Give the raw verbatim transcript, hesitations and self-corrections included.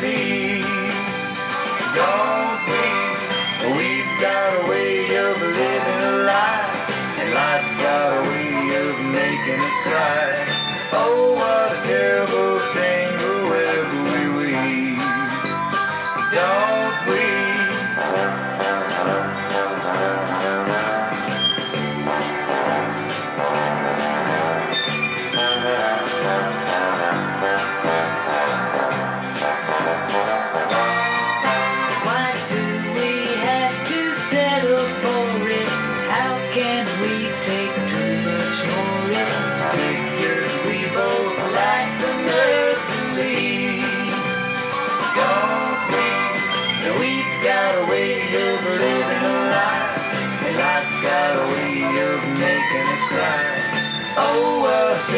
see. Don't we? We've got a way of living a life, and life's got a way of making us cry. Oh, what a terrible thing the web we weave. Don't we? Why do we have to settle for it? How can we take too much more? It figures we both lack the nerve to leave. Don't we? We've got a way of living a life, and life's got a way of making us cry. Oh, what